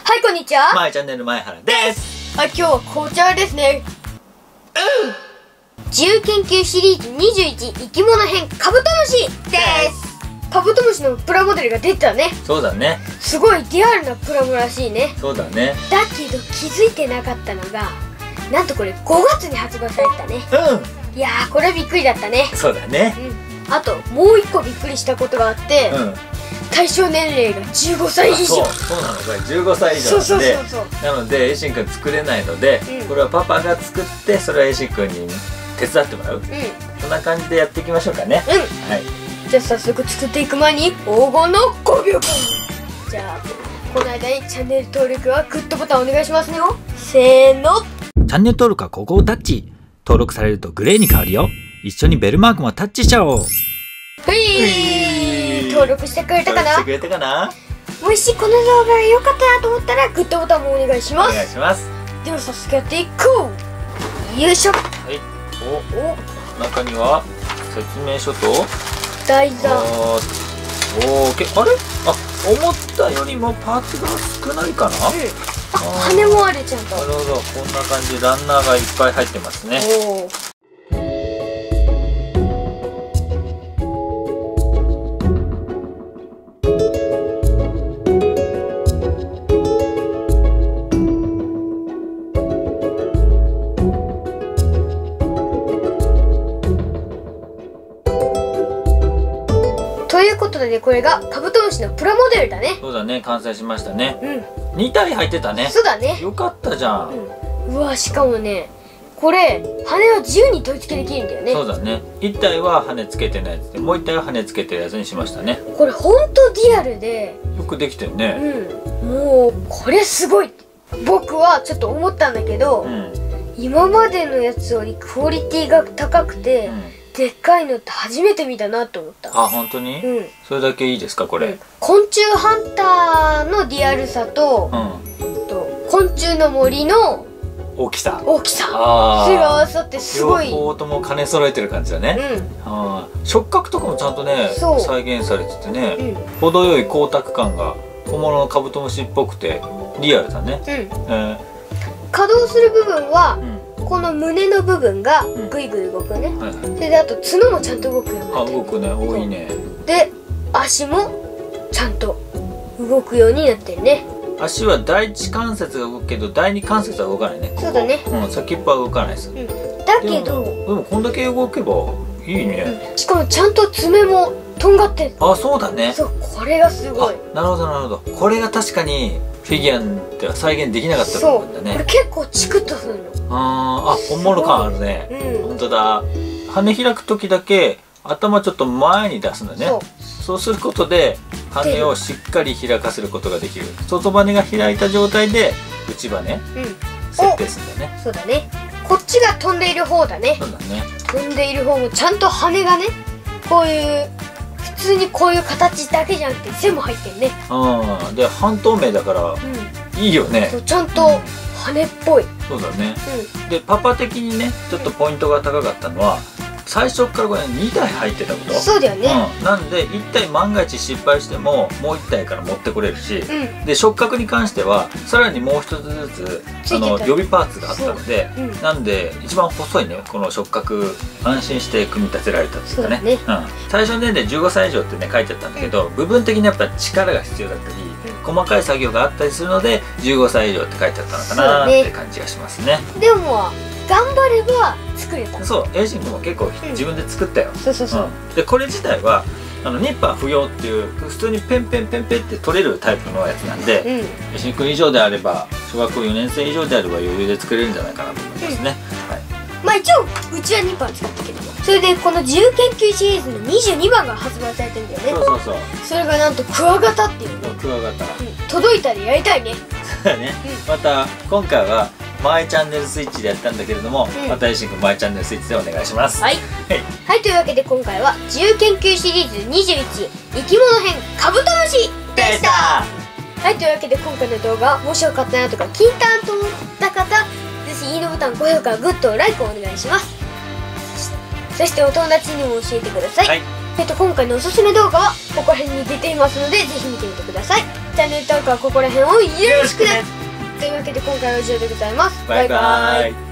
はい、こんにちは。 まいチャンネル前原です。 はい、今日はこちらですね。自由研究シリーズ21生き物編カブトムシです。カブトムシのプラモデルが出てたね。 そうだね。 すごいリアルなプラモらしいね。 そうだね。 だけど気づいてなかったのが、なんとこれ5月に発売されてたね。いやー、これびっくりだったね。 そうだね。 あともう一個びっくりしたことがあって、対象年齢が15歳以上。 そうなの、これ15歳以上なので、なのでエイシンくん作れないので、これはパパが作って、それはエイシンくんに手伝ってもらう、そんな感じでやっていきましょうかね。はい、 じゃあ早速作っていく前に黄金の5秒間。じゃあこの間にチャンネル登録はグッドボタンお願いしますよ。せーの。 チャンネル登録はここをタッチ。登録されるとグレーに変わるよ。一緒にベルマークもタッチしちゃおう。 登録してくれたかな。もしこの動画が良かったなと思ったらグッドボタンもお願いします。 お願いします。 では早速やっていこう。よいしょ。はい。 お、中には説明書と台座。 あれ、思ったよりもパーツが少ないかな。 羽もある、ちゃんと。 なるほど、こんな感じでランナーがいっぱい入ってますね。 ということでね、これがカブトムシのプラモデルだね。 そうだね、完成しましたね。2体入ってたね。 そうだね。 よかったじゃん。 うわ、しかもね、これ羽は自由に取り付けできるんだよね。 そうだね。1体は羽つけてないやつで、もう1体は羽つけてるやつにしましたね。 これほんとリアルでよくできてるね。 もうこれすごい。僕はちょっと思ったんだけど、今までのやつよりクオリティが高くて、でっかいのって初めて見たなと思った。 あ、本当に？それだけいいですか、これ。 昆虫ハンターのリアルさと、昆虫の森の大きさ。 それが合わさってすごい。 両方とも兼ね揃えてる感じだね。触覚とかもちゃんとね、再現されててね、程よい光沢感が本物のカブトムシっぽくてリアルだね。 稼働する部分は、この胸の部分がぐいぐい動くね。それであと角もちゃんと動くようになってる。 動くね、多いね。で足もちゃんと動くようになってるね。 足は第一関節が動くけど第二関節は動かないね。 そうだね。 先っぽは動かないです。 だけどでもこんだけ動けばいいね。 しかもちゃんと爪もとんがってる。 あ、そうだね。 そう、これがすごい。 なるほどなるほど。これが確かにフィギュアでは再現できなかった部分だね。 これ結構チクッとするの。 本物感あるね。本当だ。羽開く時だけ頭ちょっと前に出すんだね。そうすることで羽をしっかり開かせることができる。外羽が開いた状態で内羽設定するんだね。 そうだね。こっちが飛んでいる方だね。 そうだね。 飛んでいる方もちゃんと羽がね、こういう普通にこういう形だけじゃなくて背も入ってるね。 で半透明だからいいよね。 ちゃんと羽っぽい。 そうだね。でパパ的にね、ちょっとポイントが高かったのは、最初からこれ2体入ってたこと。 そうだよね。 なんで1体万が一失敗してももう1体から持ってこれるし、で触覚に関してはさらにもう1つずつ予備パーツがあったので、なんで一番細いね、この触覚安心して組み立てられたっていうかね。最初年齢15歳以上ってね書いてあったんだけど、部分的にやっぱ力が必要だったり細かい作業があったりするので15歳以上って書いてあったのかなって感じがしますね。でも頑張れば作れた。 そう、エイジングも結構自分で作ったよ。でこれ自体はニッパー不要っていう普通にペンペンって取れるタイプのやつなんで、エイジング以上であれば小学校4年生以上であれば余裕で作れるんじゃないかなと思いますね。 まあ一応うちはニッパー使ったけども、それでこの自由研究シリーズの22番が発売されてるんだよね。それがなんとクワガタっていうの。 クワガタ届いたらやりたいね。 そうだね。また今回はマイチャンネルスイッチでやったんだけれども、またエイシンくんマイチャンネルスイッチでお願いします。はい、 というわけで今回は自由研究シリーズ21生き物編カブトムシでした。はい、というわけで今回の動画面白かったなとか聞いたなと思った方、ぜひいいねボタン、高評価、グッド、ライクをお願いします。そしてお友達にも教えてください。今回のおすすめ動画はここら辺に出ていますので、ぜひ見てみてください。 チャンネル登録はここら辺をよろしくね。というわけで今回は以上でございます。 バイバイ。